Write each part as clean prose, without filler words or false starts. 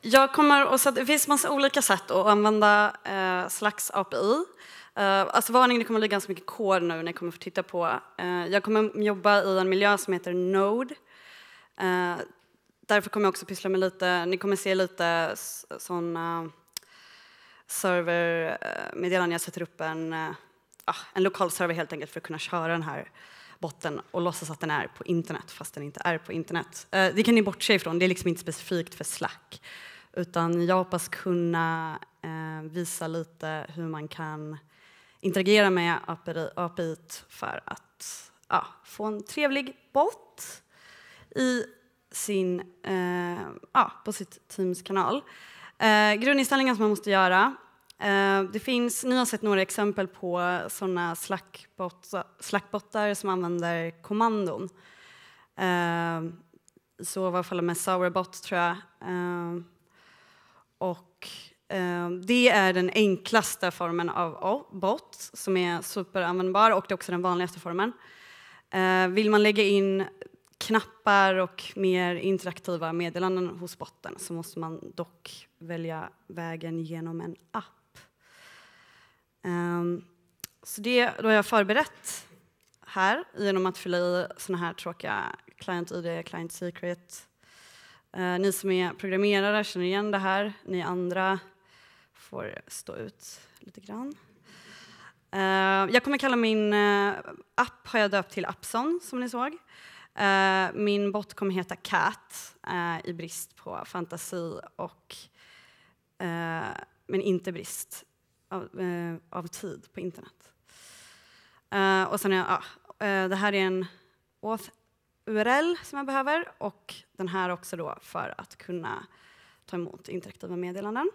Det finns massa olika sätt att använda Slacks API. Alltså varning, det kommer bli ganska mycket kod nu när ni kommer få titta på. Jag kommer jobba i en miljö som heter Node. Därför kommer jag också pyssla med lite, ni kommer se lite sådana servermeddelanden. Jag sätter upp en lokal server helt enkelt för att kunna köra den här botten och låtsas att den är på internet fast den inte är på internet. Det kan ni bortse ifrån, det är liksom inte specifikt för Slack. Utan jag hoppas kunna visa lite hur man kan interagera med API för att få en trevlig bot i på sitt Teams-kanal. Grundinställningar som man måste göra. Ni har sett några exempel på sådana Slack-bottar som använder kommandon. Så var fallet med Sourabot tror jag. Det är den enklaste formen av bot som är superanvändbar och det är också den vanligaste formen. Vill man lägga in knappar och mer interaktiva meddelanden hos botten så måste man dock välja vägen genom en app. Så då har jag förberett här genom att fylla i såna här tråkiga client-ID, client-secret. Ni som är programmerare känner igen det här. Ni andra får stå ut lite grann. Jag kommer kalla min app, har jag döpt till Appson som ni såg. Min bot kommer heta Cat i brist på fantasi men inte brist av tid på internet. Och sen det här är en auth-URL som jag behöver och den här också då för att kunna ta emot interaktiva meddelanden.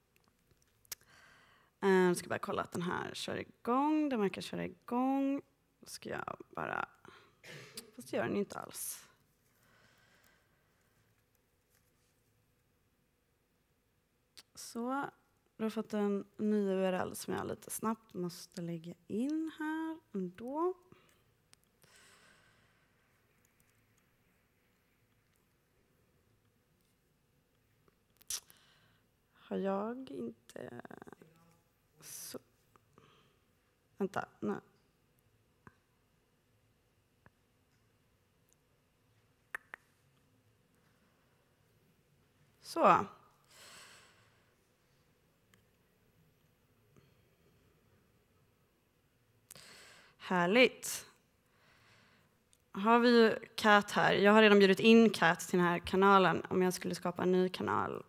Jag ska bara kolla att den här kör igång. Den verkar köra igång. Då ska jag bara... Fast det gör den inte alls. Så, du har fått en ny URL som jag lite snabbt måste lägga in här ändå. Har jag inte... Så. Vänta, nej. Så. Härligt. Har vi ju Cat här. Jag har redan bjudit in Cat till den här kanalen om jag skulle skapa en ny kanal.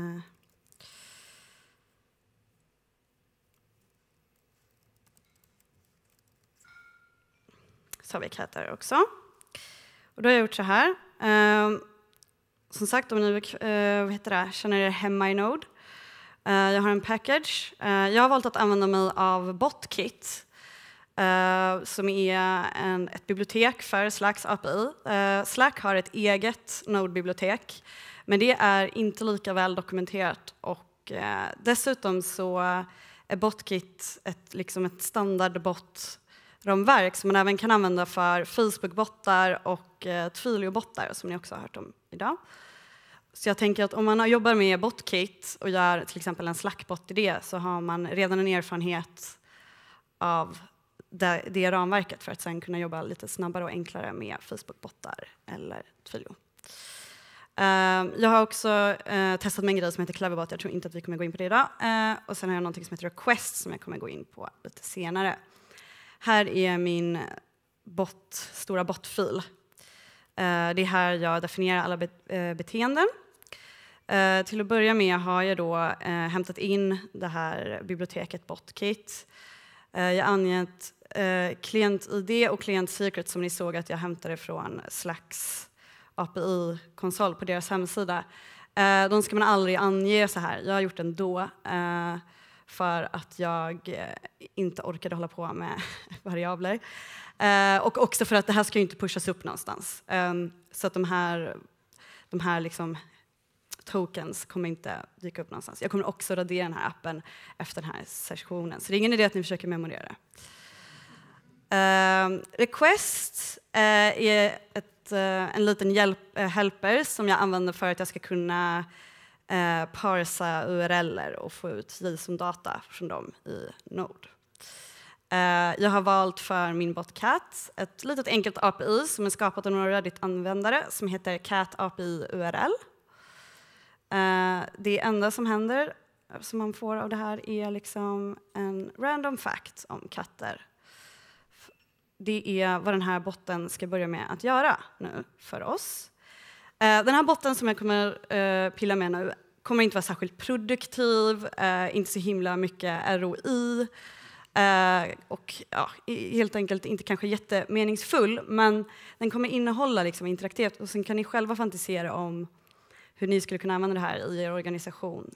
Så har vi Cat där också. Och då har jag gjort så här. Som sagt, om ni känner er hemma i Node. Jag har en package. Jag har valt att använda mig av BotKit. Som är ett bibliotek för Slacks API. Slack har ett eget Node-bibliotek. Men det är inte lika väl dokumenterat. Och dessutom så är BotKit ett standardbot-ramverk som man även kan använda för Facebook-bottar och Twilio-bottar som ni också har hört om idag. Så jag tänker att om man jobbar med BotKit och gör till exempel en Slack-bot i det så har man redan en erfarenhet av det ramverket för att sen kunna jobba lite snabbare och enklare med Facebook-bottar eller Twilio. Jag har också testat med en grej som heter Cleverbot. Jag tror inte att vi kommer gå in på det idag. Och sen har jag någonting som heter Request som jag kommer gå in på lite senare. Här är min stora botfil. Det är här jag definierar alla beteenden. Till att börja med har jag då hämtat in det här biblioteket BotKit. Jag har angett klient-ID och klient-secret som ni såg att jag hämtade från Slacks API-konsol på deras hemsida. De ska man aldrig ange så här. Jag har gjort ändå för att jag inte orkade hålla på med variabler. Och också för att det här ska ju inte pushas upp någonstans. Så att de här liksom tokens kommer inte dyka upp någonstans. Jag kommer också radera den här appen efter den här sessionen. Så det är ingen idé att ni försöker memorera det. Request är en liten helper som jag använder för att jag ska kunna parsa URLer och få ut JSON-data från dem i Node. Jag har valt för min bot Cat ett litet enkelt API som är skapat av några Reddit-användare som heter Cat API URL. Det enda som händer som man får av det här är liksom en random fact om katter. Det är vad den här botten ska börja med att göra nu för oss. Den här botten som jag kommer pilla med nu kommer inte vara särskilt produktiv, inte så himla mycket ROI och ja, helt enkelt inte kanske jättemeningsfull, men den kommer innehålla liksom interaktivt och sen kan ni själva fantisera om hur ni skulle kunna använda det här i er organisation.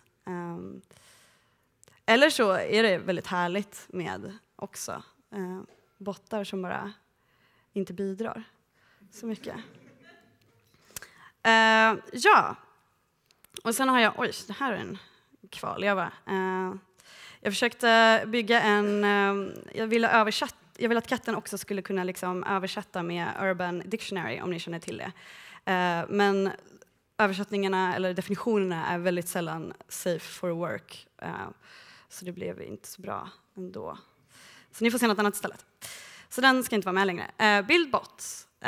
Eller så är det väldigt härligt med också bottar som bara inte bidrar så mycket. Ja, och sen har jag, oj, det här är en kvarleva. Jag försökte bygga jag ville att katten också skulle kunna liksom översätta med Urban Dictionary, om ni känner till det. Men översättningarna eller definitionerna är väldigt sällan safe for work. Så det blev inte så bra ändå. Så ni får se något annat istället. Så den ska inte vara med längre. Buildbot.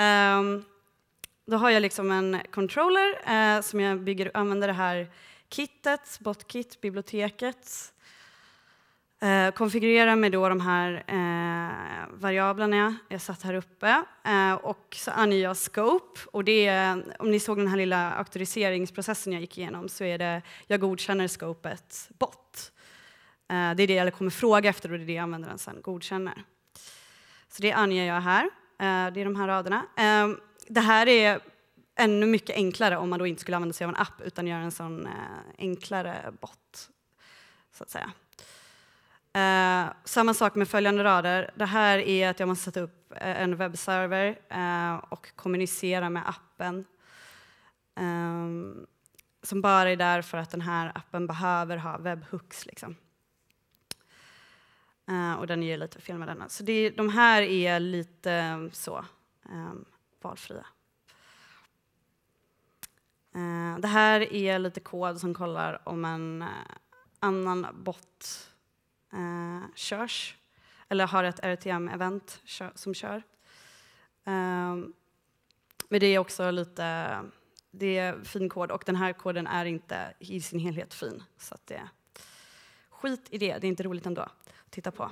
Då har jag liksom en controller som jag använder det här kittet, botkit, biblioteket. Konfigurerar med då de här variablerna jag satt här uppe. Och så anger jag scope. Och det är, om ni såg den här lilla auktoriseringsprocessen jag gick igenom, så är det jag godkänner scopet bot. Det är det jag kommer fråga efter och det är det användaren sen godkänner. Så det anger jag här. Det är de här raderna. Det här är ännu mycket enklare om man då inte skulle använda sig av en app utan göra en sån enklare bot, så att säga. Samma sak med följande rader. Det här är att jag måste sätta upp en webbserver och kommunicera med appen. Som bara är där för att den här appen behöver ha webhooks. Liksom. Och den ger lite fel med denna. Så de här är lite så valfria. Det här är lite kod som kollar om en annan bot körs. Eller har ett RTM-event som kör. Men det är också lite... Det är fin kod och den här koden är inte i sin helhet fin. Så att skit i det, det är inte roligt ändå att titta på.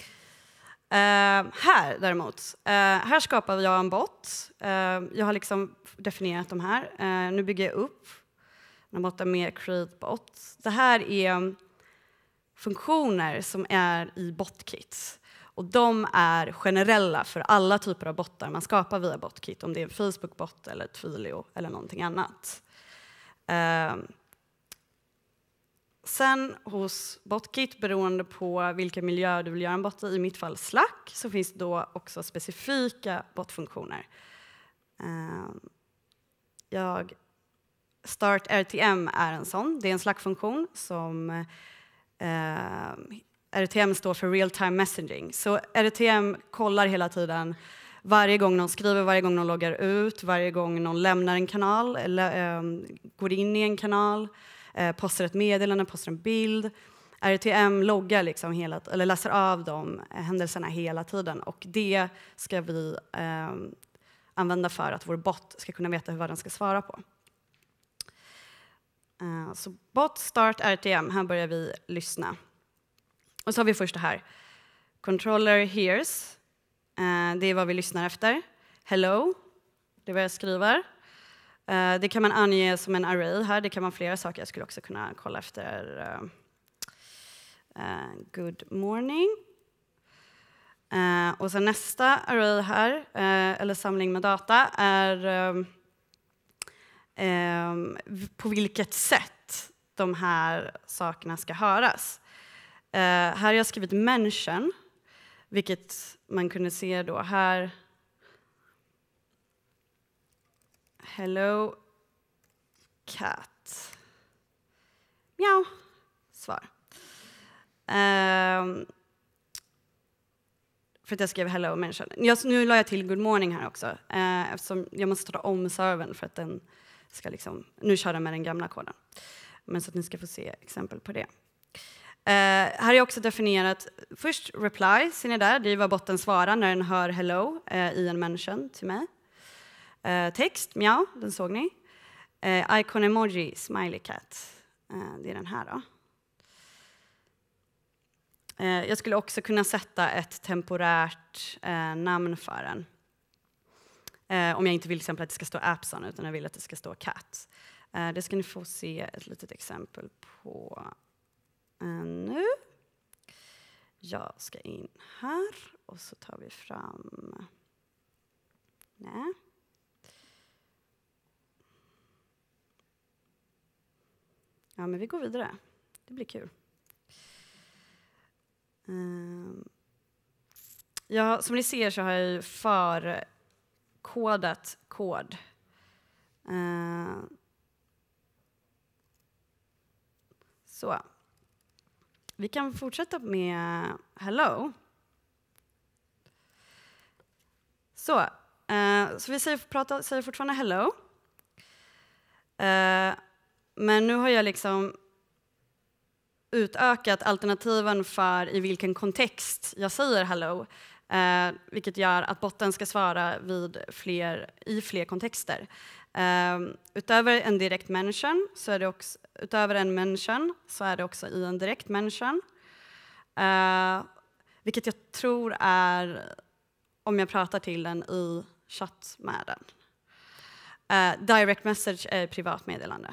Här däremot, här skapar jag en bot. Jag har liksom definierat de här. Nu bygger jag upp en bot med create bot. Det här är funktioner som är i botkits. Och de är generella för alla typer av bottar man skapar via botkit. Om det är en Facebook-bot eller Twilio eller någonting annat. Sen hos botkit, beroende på vilken miljö du vill göra en bot i mitt fall Slack, så finns då också specifika botfunktioner. Start RTM är en sån. Det är en Slack-funktion som RTM står för real time messaging. Så RTM kollar hela tiden varje gång någon skriver, varje gång någon loggar ut, varje gång någon lämnar en kanal eller går in i en kanal, postar ett meddelande, postar en bild. RTM loggar liksom eller läser av de händelserna hela tiden och det ska vi använda för att vår bot ska kunna veta vad den ska svara på. Så bot start RTM, här börjar vi lyssna. Och så har vi först det här. Controller hears. Det är vad vi lyssnar efter. Hello. Det är vad jag skriver. Det kan man ange som en array här. Det kan vara flera saker. Jag skulle också kunna kolla efter good morning. Och sen nästa array här, eller samling med data, är på vilket sätt de här sakerna ska höras. Här har jag skrivit mention, vilket man kunde se då här. Hello cat. Mjau. Svar. För att jag skrev hello mention. Nu la jag till good morning här också. Eftersom jag måste ta om servern för att den ska liksom... Nu kör den med den gamla koden. men så att ni ska få se exempel på det. Här är också definierat, först reply, ser ni där, det är vad botten svarar när den hör hello i en mention till mig. Text, mjau, den såg ni. Icon emoji, smiley cat, det är den här då. Jag skulle också kunna sätta ett temporärt namn för den. Om jag inte vill till exempel att det ska stå Appson utan jag vill att det ska stå cat. Det ska ni få se ett litet exempel på nu. Jag ska in här och så tar vi fram... Nej. Ja, men vi går vidare. Det blir kul. Ja, som ni ser så har jag ju förkodat kod. Så. Vi kan fortsätta med hello. Så vi säger fortfarande hello. Men nu har jag liksom utökat alternativen för i vilken kontext jag säger hello. Vilket gör att botten ska svara i fler kontexter. Utöver en direkt mention så är det också, utöver en mention så är det också i en direkt mention. Vilket jag tror är om jag pratar till den i chatt med den. Direct message är privat meddelande.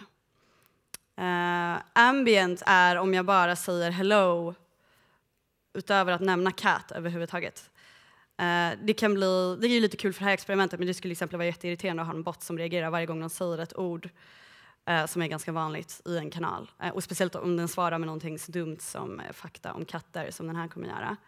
Ambient är om jag bara säger hello utöver att nämna cat överhuvudtaget. Det är ju lite kul för det här experimentet, men det skulle till exempel vara jätteirriterande att ha en bot som reagerar varje gång de säger ett ord som är ganska vanligt i en kanal. Och speciellt om den svarar med någonting så dumt som fakta om katter som den här kommer göra.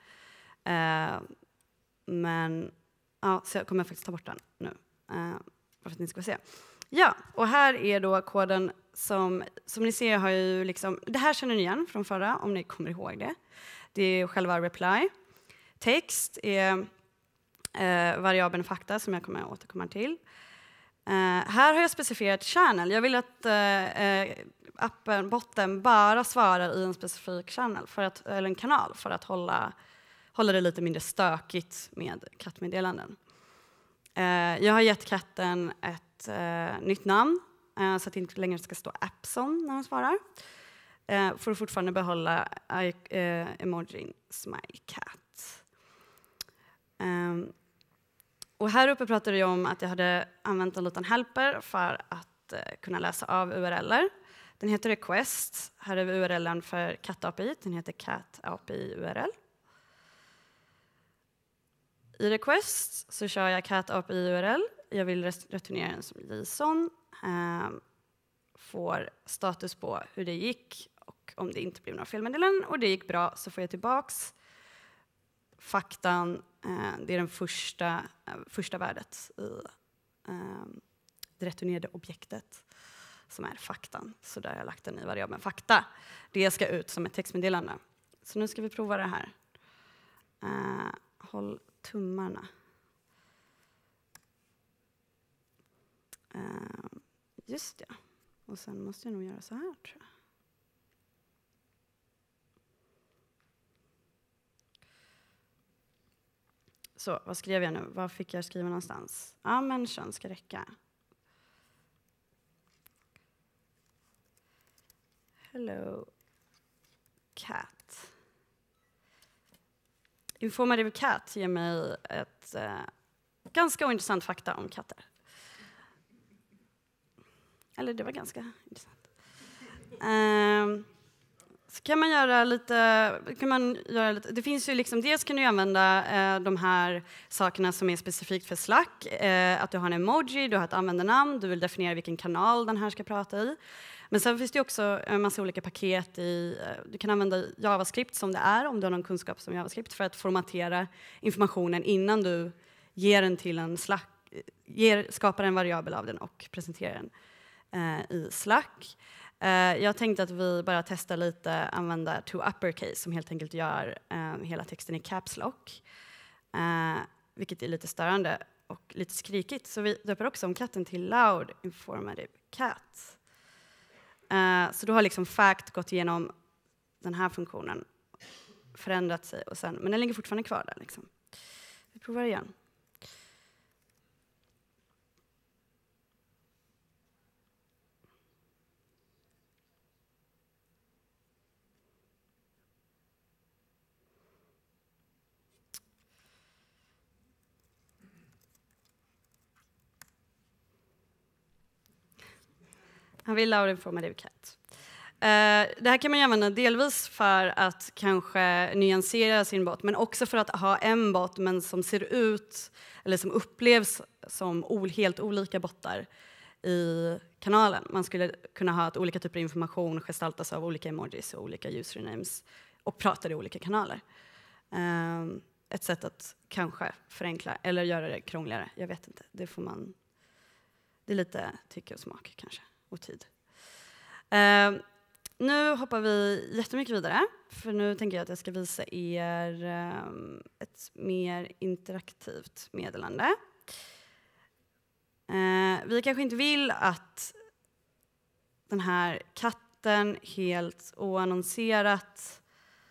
Men ja, så jag kommer faktiskt ta bort den nu. För att ni ska se. Ja, och här är då koden som ni ser har ju liksom, det här känner ni igen från förra om ni kommer ihåg det. Det är själva reply. Text är variabeln fakta som jag kommer att återkomma till. Här har jag specifierat channel. Jag vill att botten bara svarar i en specifik channel eller en kanal för att hålla det lite mindre stökigt med kattmeddelanden. Jag har gett katten ett nytt namn så att det inte längre ska stå Appson när den svarar. För att fortfarande behålla emojin smiley cat. Och här uppe pratade jag om att jag hade använt en liten helper för att kunna läsa av URLer. Den heter request. Här är URLen för cat API. Den heter cat API URL. I request så kör jag cat API URL. Jag vill returnera den som JSON. Får status på hur det gick och om det inte blev några felmeddelanden. Och det gick bra så får jag tillbaks faktan. Det är den första värdet i det returnerade objektet som är faktan. Så där har jag lagt den i variabeln fakta. Det ska ut som ett textmeddelande. Så nu ska vi prova det här. Håll tummarna. Just det. Och sen måste jag nog göra så här, tror jag. Så, vad skrev jag nu? Vad fick jag skriva någonstans? Ja, mention ska räcka. Hello, cat. Informative cat ger mig ett ganska ointressant fakta om katter. Eller det var ganska intressant. Så kan man göra lite, det finns ju liksom, dels kan du använda de här sakerna som är specifikt för Slack. Att du har en emoji, du har ett användarnamn, du vill definiera vilken kanal den här ska prata i. Men sen finns det också en massa olika paket du kan använda JavaScript som det är, om du har någon kunskap som JavaScript, för att formatera informationen innan du ger den till en Slack, skapar en variabel av den och presenterar den i Slack. Jag tänkte att vi bara testar lite, använda toUppercase som helt enkelt gör hela texten i caps lock. Vilket är lite störande och lite skrikigt. Så vi döper också om katten till loud informative cat. Så då har liksom fact gått igenom den här funktionen, förändrat sig, och sen, men den ligger fortfarande kvar där. Liksom. Vi provar igen. Han vill loud informative cat. Det här kan man använda delvis för att kanske nyansera sin bot, men också för att ha en bot men som ser ut eller som upplevs som helt olika bottar i kanalen. Man skulle kunna ha att olika typer av information gestaltas av olika emojis och olika usernames och pratar i olika kanaler. Ett sätt att kanske förenkla eller göra det krångligare. Jag vet inte. Det är lite tycke och smak kanske och tid. Nu hoppar vi jättemycket vidare, för nu tänker jag att jag ska visa er ett mer interaktivt meddelande. Vi kanske inte vill att den här katten helt oannonserat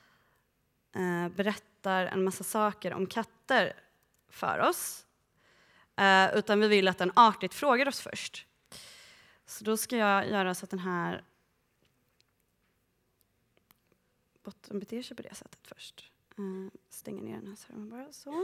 berättar en massa saker om katter för oss, utan vi vill att den artigt frågar oss först. Så då ska jag göra så att den här botten beter sig på det sättet först. Stänger ner den här servern bara så.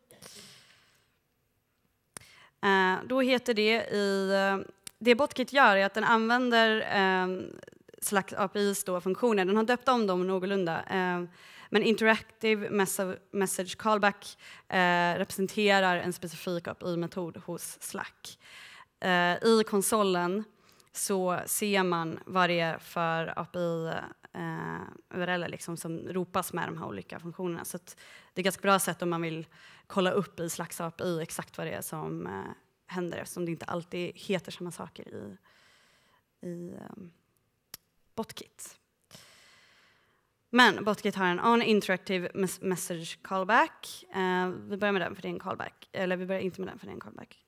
Då heter det BotKit gör är att den använder slags APIs funktioner. Den har döpt om dem någorlunda. Men interactive message callback representerar en specifik API-metod hos Slack. I konsolen så ser man vad det är för API-URL liksom, som ropas med de här olika funktionerna. Så det är ett ganska bra sätt om man vill kolla upp i Slacks API exakt vad det är som händer, eftersom det inte alltid heter samma saker i BotKit. Men BotKit har en on-interactive message callback. Vi börjar med den för det är en callback. Eller vi börjar inte med den för det är en callback.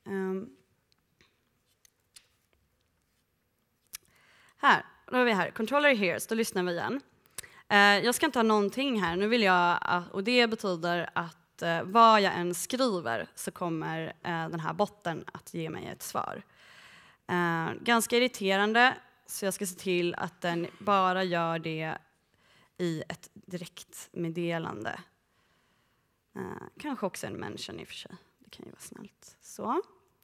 Då är vi här. Controller here, så då lyssnar vi igen. Jag ska inte ha någonting här. Nu vill jag, och det betyder att vad jag än skriver så kommer den här botten att ge mig ett svar. Ganska irriterande, så jag ska se till att den bara gör det i ett direktmeddelande. Kanske också en mention i och för sig. Det kan ju vara snällt. Så.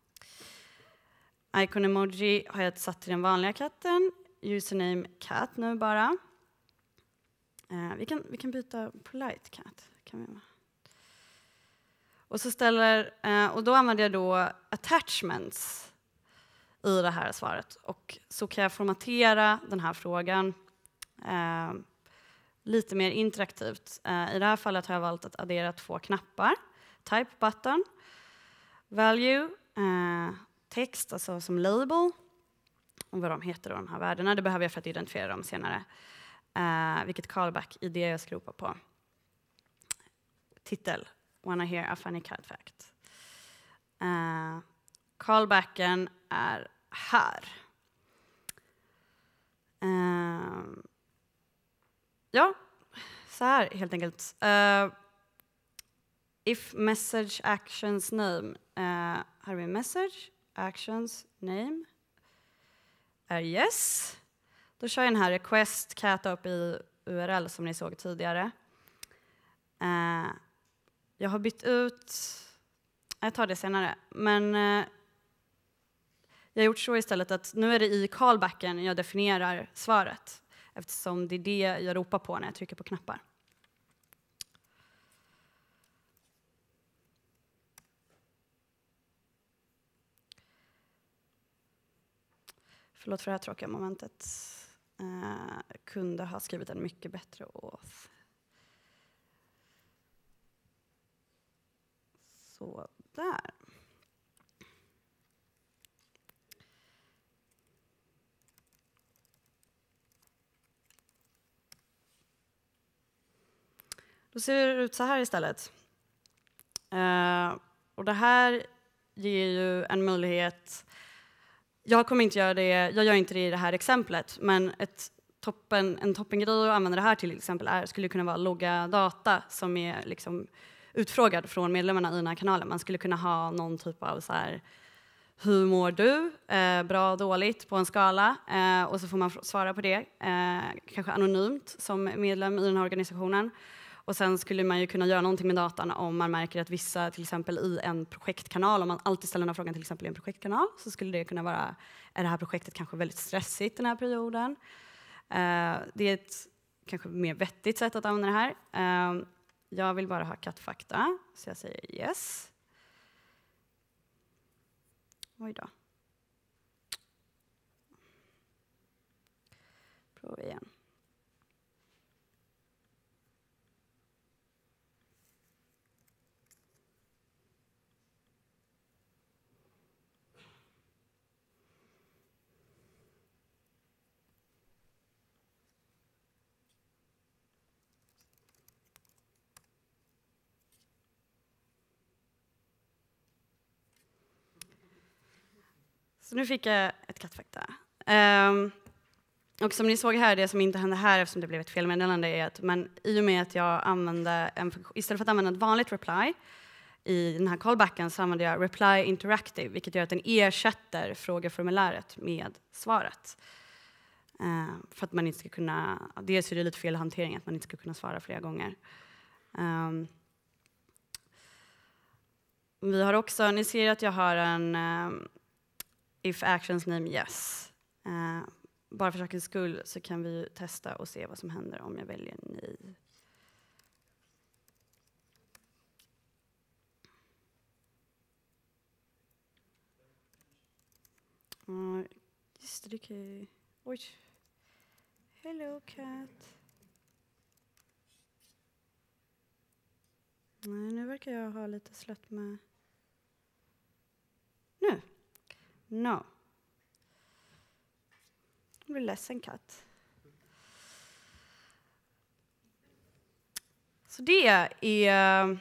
Icon emoji har jag satt till den vanliga katten. Username cat nu bara. Vi kan byta polite cat. Kan vi. Och så och då använder jag då attachments i det här svaret. Och så kan jag formatera den här frågan lite mer interaktivt. I det här fallet har jag valt att addera 2 knappar. Type button, value, text, alltså som label. Och vad de heter då, de här värdena. Det behöver jag för att identifiera dem senare. Vilket callback-ID jag ska ropa på. Titel. Wanna hear a funny cat fact. Callbacken är här. Ja, så här helt enkelt. If message actions name. Här har vi message actions name. Är yes. Då kör jag den här request cat upp i URL som ni såg tidigare. Jag har bytt ut, jag tar det senare, men jag har gjort så istället att nu är det i callbacken jag definierar svaret, eftersom det är det jag ropar på när jag trycker på knappar. Förlåt för det här tråkiga momentet. Kunde ha skrivit en mycket bättre auth. Så där. Då ser det ut så här istället. Och det här ger ju en möjlighet. Jag kommer inte göra det, jag gör inte det i det här exemplet, men en toppengrej att använda det här till exempel skulle kunna vara logga data som är liksom utfrågad från medlemmarna i den här kanalen. Man skulle kunna ha någon typ av så här, hur mår du? Bra, dåligt på en skala. Och så får man svara på det, kanske anonymt som medlem i den här organisationen. Och sen skulle man ju kunna göra någonting med datan om man märker att vissa, till exempel i en projektkanal, om man alltid ställer den här frågan till exempel i en projektkanal, så skulle det kunna vara, är det här projektet kanske väldigt stressigt den här perioden? Det är ett kanske mer vettigt sätt att använda det här. Jag vill bara ha kattfakta, så jag säger yes. Oj då. Prova igen. Så nu fick jag ett kattfakta. Och som ni såg här, det som inte hände här eftersom det blev ett felmeddelande är att i och med att jag använde istället för att använda ett vanligt reply i den här callbacken så använder jag reply interactive, vilket gör att den ersätter frågeformuläret med svaret. För att man inte ska kunna, dels är det lite fel hantering att man inte ska kunna svara flera gånger. Vi har också, ni ser att jag har en if actions name yes. Bara för sakens skull så kan vi testa och se vad som händer om jag väljer nej. Just det, okej. Oj. Hello cat. Nej, nu verkar jag ha lite slött med. Nu. No. Jag blir ledsen katt. Så det är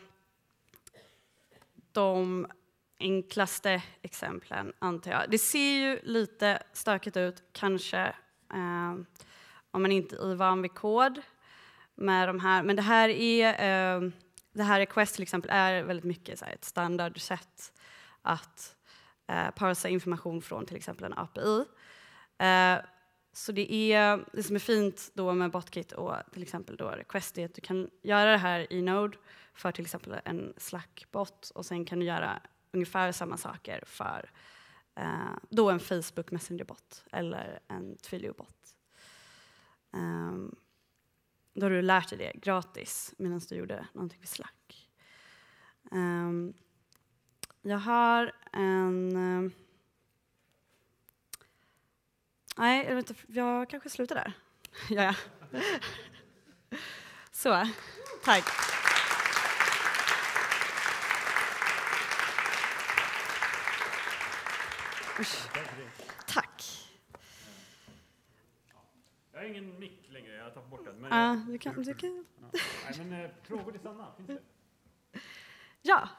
de enklaste exemplen, antar jag. Det ser ju lite stökigt ut, kanske, om man inte är van vid kod med de här. Men det här request till exempel är väldigt mycket så här, ett standardsätt att parsa information från till exempel en API. Så det som är fint då med Botkit och till exempel då request är att du kan göra det här i Node för till exempel en Slack-bot och sen kan du göra ungefär samma saker för då en Facebook Messenger-bot eller en Twilio-bot. Då har du lärt dig det gratis medan du gjorde någonting vid Slack. Jag har en... Nej, jag vet inte, jag kanske slutar där. Ja. Så, tack. Tack. Jag har ingen mick längre, jag tar bort den. Men du kan. Nej, men frågor till Sanna, finns det? Ja.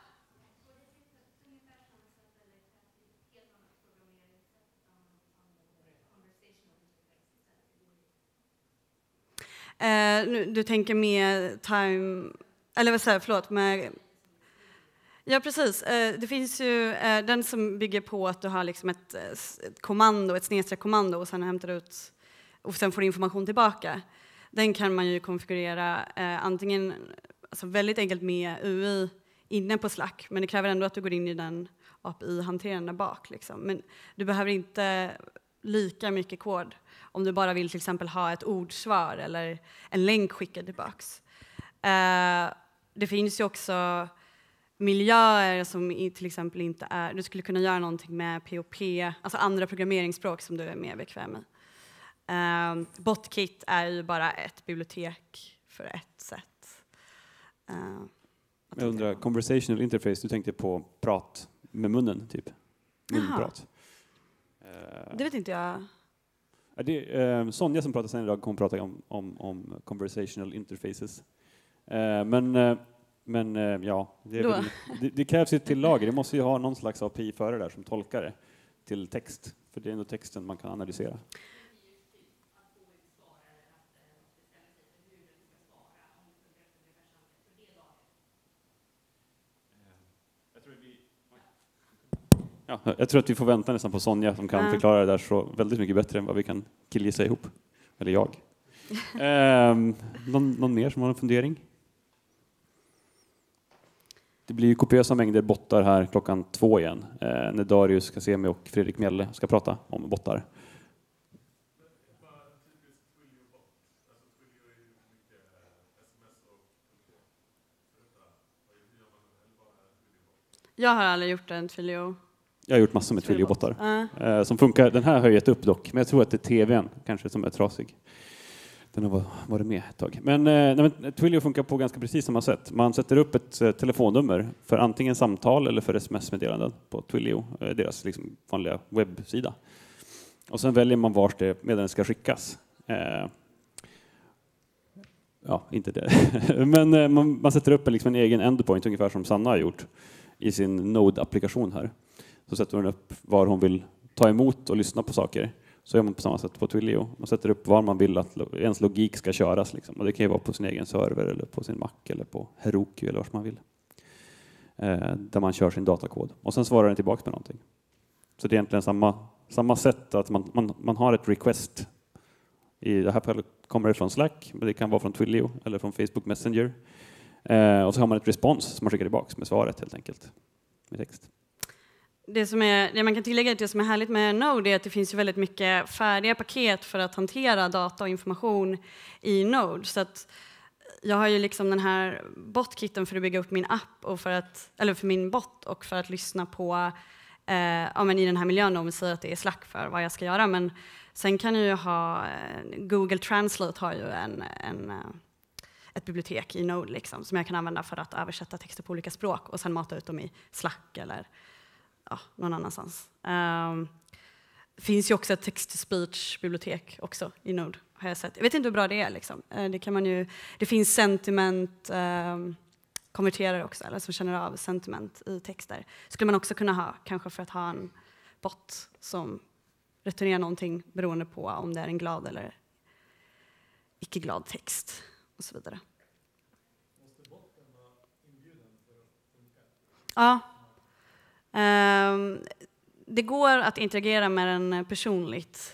Du tänker med time, eller vad säger jag, förlåt, med... Ja, precis. Det finns ju den som bygger på att du har liksom ett kommando, ett snedstreckkommando och sen hämtar ut och sen får du information tillbaka. Den kan man ju konfigurera antingen alltså väldigt enkelt med UI inne på Slack, men det kräver ändå att du går in i den API-hanteraren där bak. Liksom. Men du behöver inte lika mycket kod om du bara vill till exempel ha ett ordsvar eller en länk skickad tillbaks. Det finns ju också miljöer som till exempel inte är... Du skulle kunna göra någonting med POP, alltså andra programmeringsspråk som du är mer bekväm med. Botkit är ju bara ett bibliotek för ett sätt. Jag undrar, conversational interface, du tänkte på prat med munnen, typ? Munprat. Det vet inte jag. Sonja som pratar sen idag kommer prata om conversational interfaces. Men ja, det krävs ju ett till lager. Det måste ju ha någon slags API före där som tolkar det till text. För det är ändå texten man kan analysera. Ja, jag tror att vi får vänta nästan på Sonja som kan förklara det där så väldigt mycket bättre än vad vi kan killgissa ihop. Eller jag. Någon mer som har en fundering? Det blir ju kopiösa mängder bottar här 2:00 igen. När Darius Kasemi och Fredrik Mjelle ska prata om bottar. Jag har aldrig gjort en Twilio. Jag har gjort massor med Twilio-bottar som funkar. Den här har jag gett upp dock, men jag tror att det är tvn kanske som är trasig. Den har varit med ett tag. Men Twilio funkar på ganska precis samma sätt. Man sätter upp ett telefonnummer för antingen samtal eller för sms-meddelanden på Twilio, deras liksom vanliga webbsida. Och sen väljer man vart det meddelandet ska skickas. Ja, inte det. Men man sätter upp liksom en egen endpoint, ungefär som Sanna har gjort i sin Node-applikation här. Så sätter hon upp var hon vill ta emot och lyssna på saker. Så gör man på samma sätt på Twilio. Man sätter upp var man vill att ens logik ska köras. Liksom. Och det kan ju vara på sin egen server eller på sin Mac eller på Heroku eller var man vill. Där man kör sin datakod. Och sen svarar den tillbaka med någonting. Så det är egentligen samma sätt att man har ett request. I det här fallet kommer det från Slack, men det kan vara från Twilio eller från Facebook Messenger. Och så har man ett respons som man skickar tillbaka med svaret helt enkelt. Med text. Det man kan tillägga att det som är härligt med Node är att det finns ju väldigt mycket färdiga paket för att hantera data och information i Node. Så att jag har ju liksom den här botkitten för att bygga upp min app och för min bot och för att lyssna på i den här miljön om vi säger att det är Slack för vad jag ska göra. Men sen kan jag ju ha Google Translate har ju ett bibliotek i Node liksom, som jag kan använda för att översätta texter på olika språk och sen mata ut dem i Slack eller någon annanstans. Det finns ju också ett text-to-speech-bibliotek också i Node, har jag sett. Jag vet inte hur bra det är. Liksom. Det finns sentiment konverterare också, eller som känner av sentiment i texter. Skulle man också kunna ha, kanske för att ha en bot som returnerar någonting beroende på om det är en glad eller icke-glad text och så vidare. Måste botten vara inbjuden för att funka? Ja. Det går att interagera med den personligt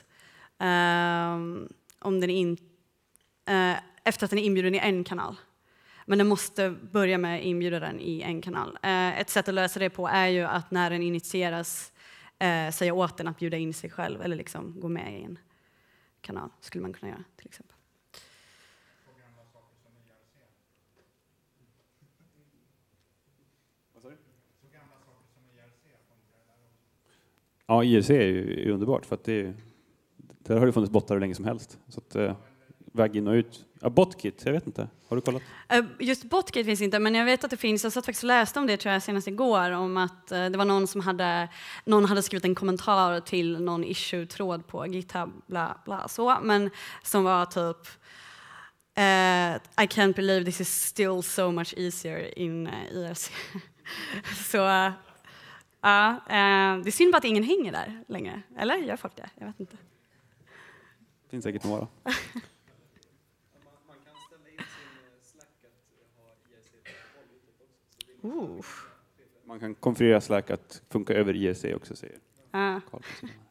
om den efter att den är inbjuden i en kanal. Men den måste börja med att inbjuda den i en kanal. Ett sätt att lösa det på är ju att när den initieras säga åt den att bjuda in sig själv eller liksom gå med i en kanal. Skulle man kunna göra till exempel. Ja, IRC är ju underbart för att där har det funnits bottar hur länge som helst. Så att väg in och ut. Ja, Botkit, jag vet inte. Har du kollat? Just Botkit finns inte, men jag vet att det finns. Jag satt faktiskt och läste om det tror jag senast igår om att det var någon hade skrivit en kommentar till någon issue-tråd på GitHub bla bla så, men som var typ I can't believe this is still so much easier in IRC. Så det är synd bara att ingen hänger där längre. Eller gör folk det? Jag vet inte. Det finns säkert några. Man kan ställa in sin Slack att ha IRC-protokoll också. Man kan konfigurera Slack att funka över IRC också, säger Carl.